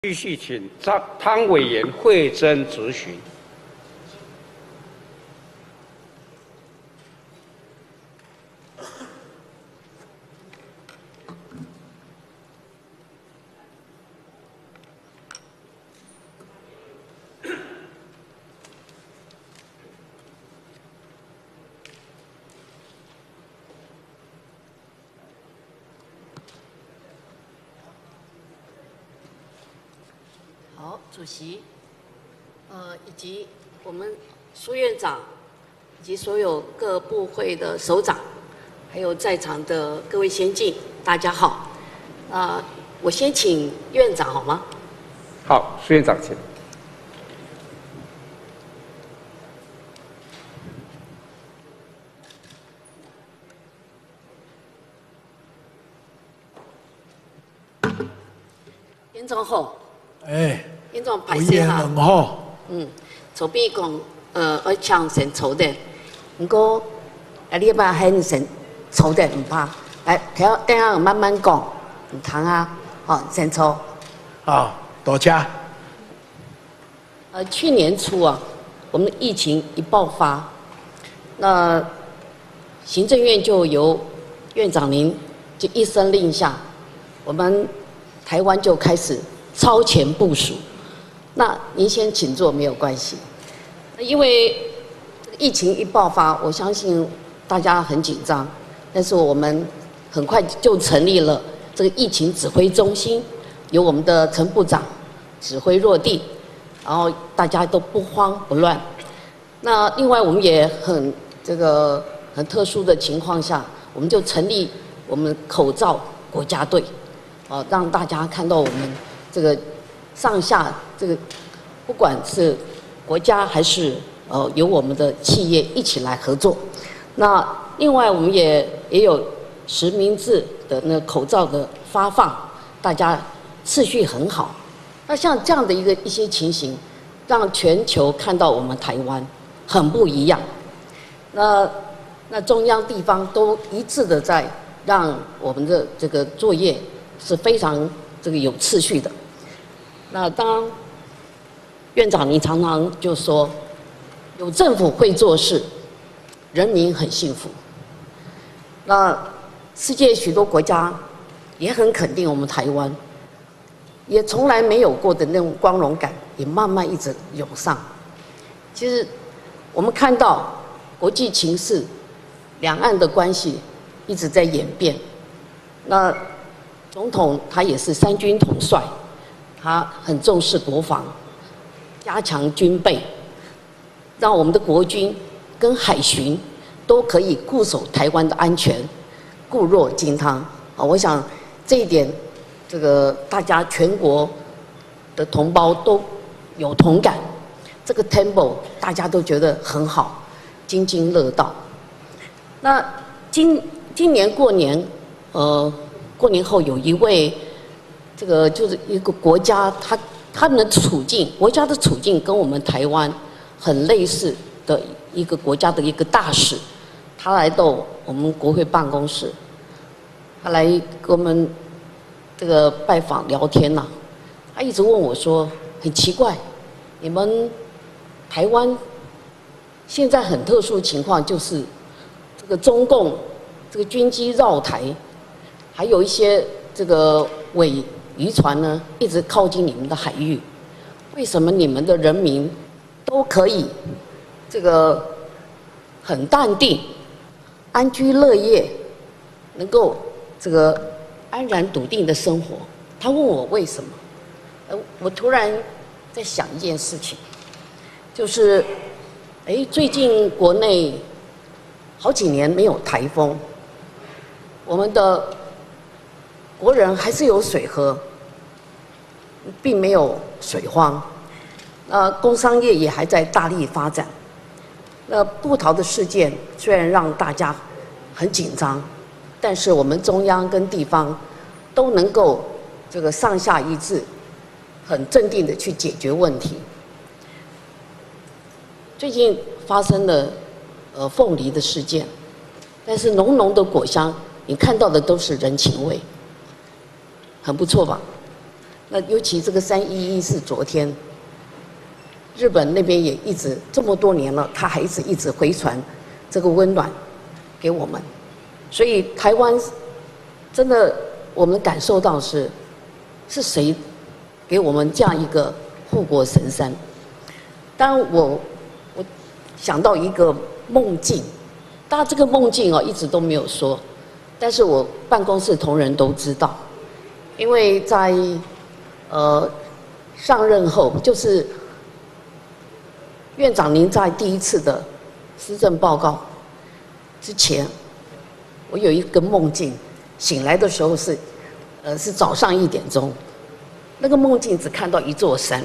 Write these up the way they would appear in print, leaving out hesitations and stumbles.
继续请汤委员惠珍质询。 好，主席，以及我们苏院长，以及所有各部会的首长，还有在场的各位先进，大家好。我先请院长好吗？ 好，苏院长请。 院长好。院长排委员泄哈。 们好。 筹备讲，要抢先筹的，不过你把很先筹的唔怕，来，等下慢慢讲，唔通啊，好，先筹。 好，多谢。 去年初啊，我们疫情一爆发，那行政院就由院长您就一声令下，我们台湾就开始超前部署。那您先请坐，没有关系。因为疫情一爆发，我相信大家很紧张，但是我们很快就成立了这个疫情指挥中心，由我们的陈部长指挥落地，然后大家都不慌不乱。那另外我们也很特殊的情况下，我们就成立我们口罩国家队，让大家看到我们这个上下这个不管是国家还是由我们的企业一起来合作。那另外我们也有实名制的那个口罩的发放，大家次序很好。那像这样的一些情形，让全球看到我们台湾很不一样。那中央地方都一致的在让我们的这个作业是非常有次序的。那当院长你常常就说，有政府会做事，人民很幸福。那世界许多国家也很肯定我们台湾，也从来没有过的那种光荣感，也慢慢一直涌上。其实我们看到国际情势、两岸的关系一直在演变。那总统他也是三军统帅，他很重视国防，加强军备，让我们的国军跟海巡都可以固守台湾的安全，固若金汤。我想这一点，大家全国的同胞都有同感。这个 tempo 大家都觉得很好，津津乐道。那今年过年，过年后有一位，就是一个国家，他们的处境，国家的处境跟我们台湾很类似的一个国家的一个大使，他来到我们国会办公室，他来跟我们拜访聊天呐。他一直问我说，很奇怪，你们台湾现在很特殊的情况，就是中共军机绕台，还有一些伪渔船呢，一直靠近你们的海域，为什么你们的人民都可以很淡定、安居乐业，能够安然笃定的生活？他问我为什么，我突然在想一件事情，就是最近国内好几年没有台风，我们的国人还是有水喝，并没有水荒。工商业也还在大力发展。部桃的事件虽然让大家很紧张，但是我们中央跟地方都能够上下一致，很镇定的去解决问题。最近发生了凤梨的事件，但是浓浓的果香，你看到的都是人情味。很不错吧？ 那尤其这个311是昨天，日本那边也一直这么多年了，他还一直回传这个温暖给我们，所以台湾真的我们感受到是谁给我们这样一个护国神山。当然我想到一个梦境，当然这个梦境一直都没有说，但是我办公室同仁都知道，因为在上任后，就是院长您在第一次的施政报告之前，我有一个梦境，醒来的时候是早上1点钟，那个梦境只看到一座山，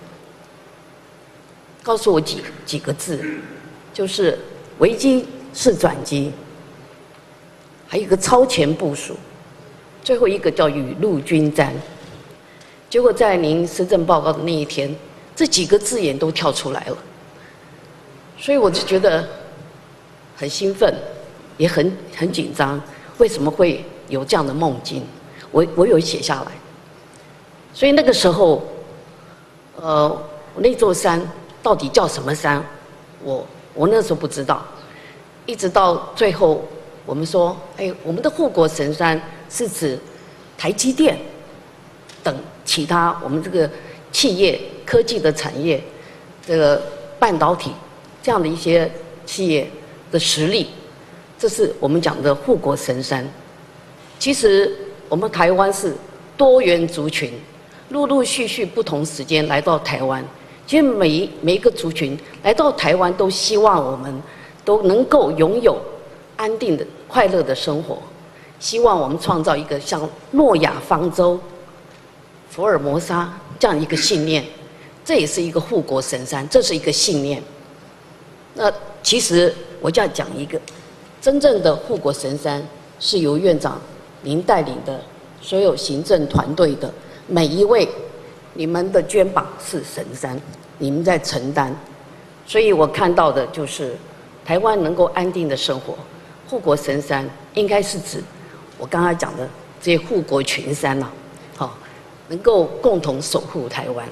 告诉我几个字，就是危机是转机，还有一个超前部署，最后一个叫雨露均沾。结果在您施政报告的那一天，这几个字眼都跳出来了，所以我就觉得很兴奋，也很紧张。为什么会有这样的梦境？我有写下来。所以那个时候，我那座山到底叫什么山？我那时候不知道，一直到最后我们说，我们的护国神山是指台积电等其他我们这个企业科技的产业，这个半导体这样的一些企业的实力，这是我们讲的护国神山。其实我们台湾是多元族群，陆陆续续不同时间来到台湾。其实每一个族群来到台湾，都希望我们都能够拥有安定的、快乐的生活。希望我们创造一个像诺亚方舟、福尔摩沙这样一个信念，这也是一个护国神山，这是一个信念。那其实我就要讲一个，真正的护国神山是由院长您带领的所有行政团队的每一位，你们的肩膀是神山，你们在承担。所以我看到的就是台湾能够安定的生活，护国神山应该是指我刚才讲的这些护国群山呐，能够共同守护台湾。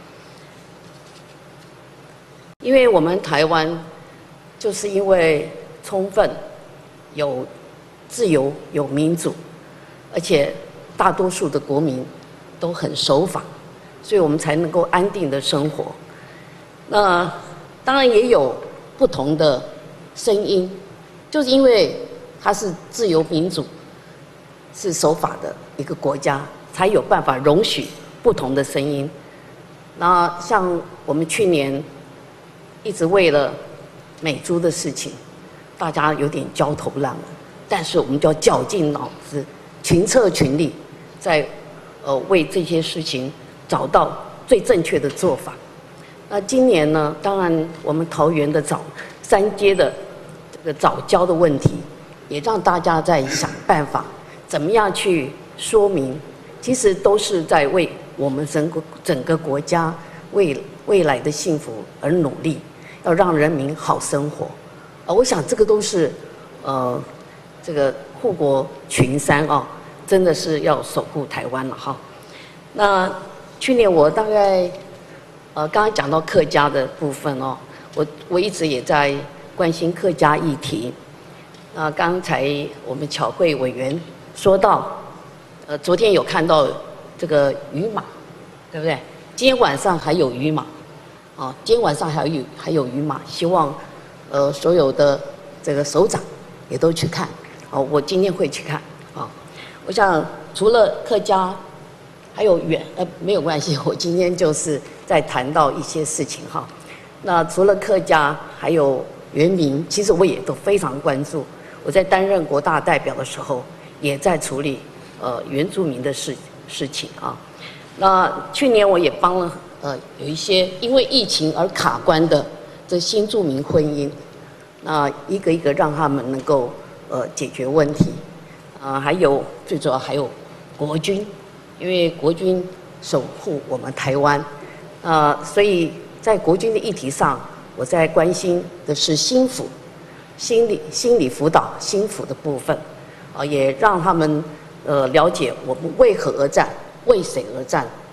因为我们台湾就是因为充分有自由、有民主，而且大多数的国民都很守法，所以我们才能够安定的生活。那当然也有不同的声音，就是因为它是自由民主、是守法的一个国家，才有办法容许不同的声音。那像我们去年一直为了美猪的事情，大家有点焦头烂额，但是我们就要绞尽脑汁、群策群力，在为这些事情找到最正确的做法。那今年呢，当然我们桃园的三接的这个藻礁的问题，也让大家在想办法，怎么样去说明，其实都是在为我们整个国家未来的幸福而努力，要让人民好生活。我想这个都是这个护国群山真的是要守护台湾了哈。那去年我大概刚才讲到客家的部分我一直也在关心客家议题。那刚才我们巧慧委员说到，昨天有看到这个渔马，对不对？今天晚上还有渔马，今天晚上还有渔马，希望所有的这个首长也都去看。我今天会去看我想除了客家，还有没有关系，我今天就是在谈到一些事情哈。那除了客家，还有原民，其实我也都非常关注。我在担任国大代表的时候，也在处理原住民的事情啊。那去年我也帮了有一些因为疫情而卡关的这新住民婚姻，那一个一个让他们能够解决问题。还有最主要还有国军，因为国军守护我们台湾，所以在国军的议题上，我在关心的是心理辅导心辅的部分，也让他们了解我们为何而战，为谁而战，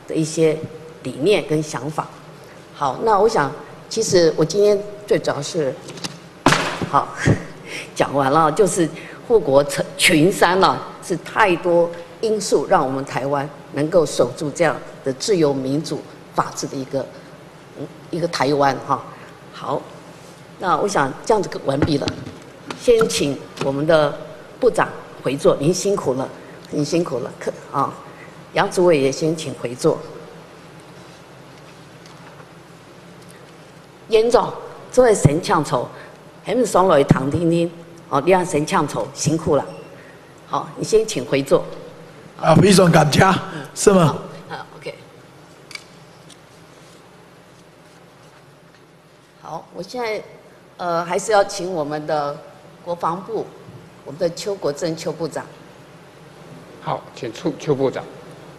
的一些理念跟想法。好，那我想，其实我今天最主要是，好，讲完了，就是护国群山了，是太多因素让我们台湾能够守住这样的自由民主法治的一个台湾哈。好，那我想这样子完毕了，先请我们的部长回座，您辛苦了，您辛苦了，杨主委也先请回座。严总，这位神呛丑，还没爽落躺听听，你让神呛丑辛苦了。好，你先请回座。 非常感谢，是吗 ？OK。好，我现在还是要请我们的国防部，我们的邱国正邱部长。 好，请邱部长。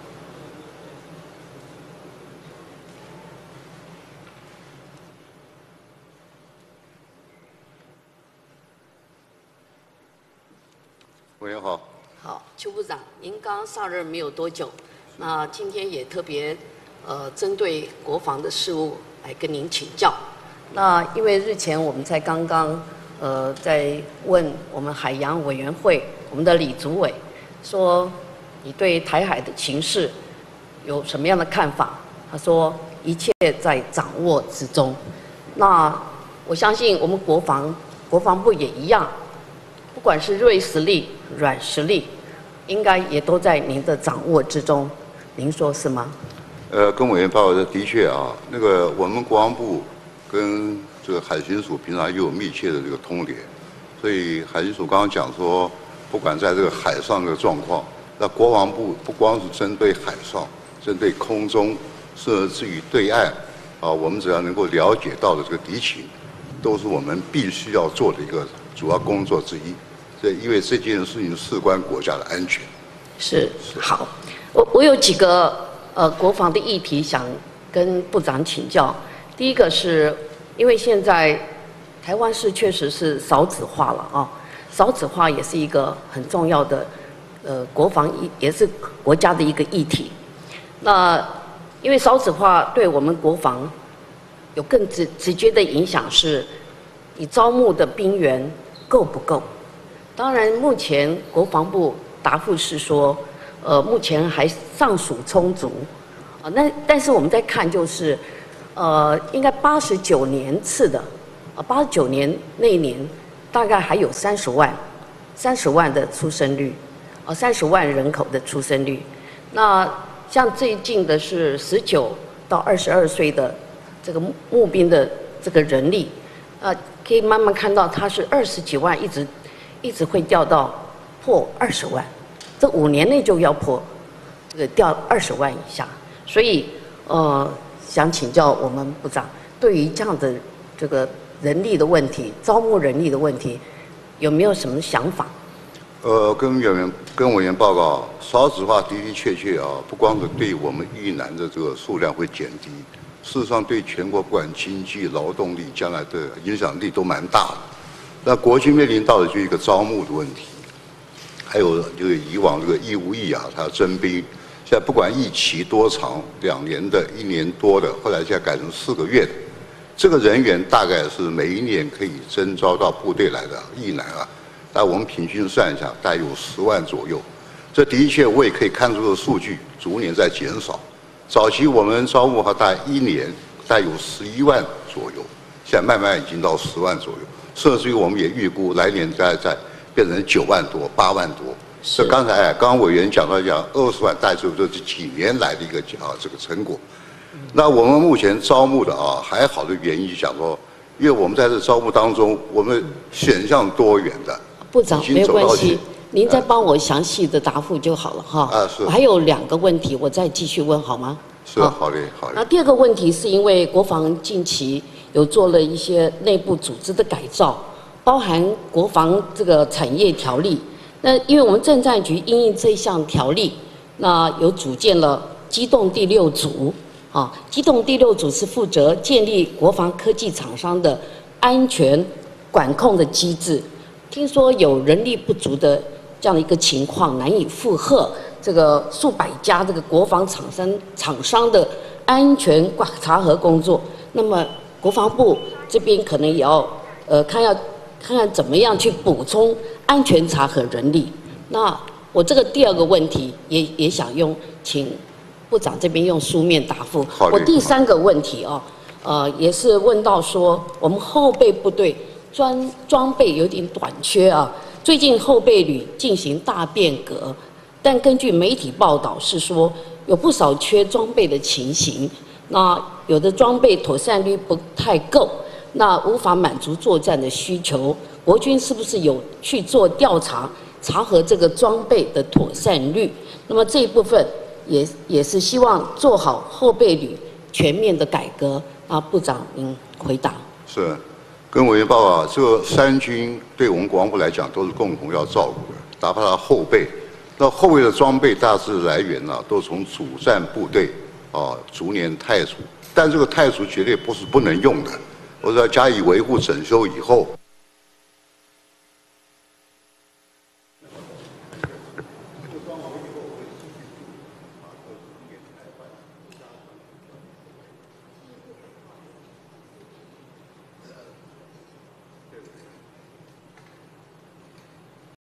委员好。 好，邱部长，您刚上任没有多久，那今天也特别针对国防的事务来跟您请教。那因为日前我们才刚刚在问我们海洋委员会我们的李主委，说你对台海的情势有什么样的看法？他说一切在掌握之中。那我相信我们国防部也一样，不管是锐实力、软实力，应该也都在您的掌握之中，您说是吗？ 跟委员报告的确啊，那个我们国防部跟这个海巡署平常又有密切的这个通联，所以海巡署刚刚讲说，不管在这个海上这个状况，那国防部不光是针对海上，针对空中，甚至于对岸啊，我们只要能够了解到的这个敌情，都是我们必须要做的一个主要工作之一。因为这件事情事关国家的安全。是， 好，我有几个国防的议题想跟部长请教。第一个是因为现在台湾是确实是少子化了啊，少子化也是一个很重要的国防也是国家的一个议题。那因为少子化对我们国防有更直接的影响是，你招募的兵员够不够？当然，目前国防部答复是说，目前还尚属充足，但是我们在看就是，应该89年次的，89年那一年大概还有30万的出生率，30万人口的出生率。那像最近的是19到22岁的这个募兵的这个人力，可以慢慢看到它是20几万，一直会掉到破20万，这5年内就要破这个掉20万以下。所以想请教我们部长，对于这样的这个人力的问题，招募人力的问题，有没有什么想法？ 跟委员报告，少子化的确啊，不光是对我们役男的这个数量会减低，事实上对全国不管经济、劳动力将来的影响力都蛮大的。那国军面临到的就一个招募的问题，还有就是以往这个义务役啊，它要征兵，现在不管役期多长，2年的、1年多的，后来现在改成4个月的，这个人员大概是每一年可以征召到部队来的役男啊，但我们平均算一下，大概有10万左右。这的确我也可以看出这个数据逐年在减少。早期我们招募大概1年大概有11万左右，现在慢慢已经到10万左右。甚至于我们也预估来年再变成9万多、8万多。这刚刚委员讲到20万，大概就是这几年来的一个这个成果。那我们目前招募的还好的原因，就讲说，因为我们在这招募当中，我们选项多元的。 部长没有关系，您再帮我详细的答复就好了哈。 是。 我还有2个问题，我再继续问好吗？ 是，好的。 那第2个问题是因为国防近期有做了一些内部组织的改造，包含国防这个产业条例。那因为我们政战局因应这项条例，那有组建了机动第6组，机动第6组是负责建立国防科技厂商的安全管控的机制。听说有人力不足的这样的一个情况难以负荷， 这个数百家这个国防厂商的安全查核工作。那么国防部这边可能也要看看怎么样去补充安全查核人力。那我这个第二个问题也想请部长这边用书面答复。我第三个问题也是问到说我们后备部队装备有点短缺啊。最近后备旅进行大变革，但根据媒体报道是说有不少缺装备的情形。那有的装备妥善率不太够，那无法满足作战的需求。国军是不是有去做调查，查核这个装备的妥善率？那么这一部分也是希望做好后备旅全面的改革。啊，部长您回答。 是，跟委员报告，这个三军对我们国防部来讲都是共同要照顾的，哪怕他后备，那后备的装备大致来源呢，都从主战部队逐年汰除，但这个汰除绝对不是不能用的，我是要加以维护整修以后。